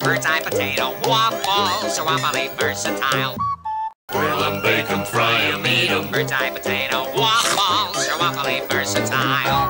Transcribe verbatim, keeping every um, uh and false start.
Birds Eye Potato Waffles are Waffly Versatile. Grill 'em, bake 'em, fry 'em, eat 'em. Birds Eye Potato Waffles are Waffly Versatile.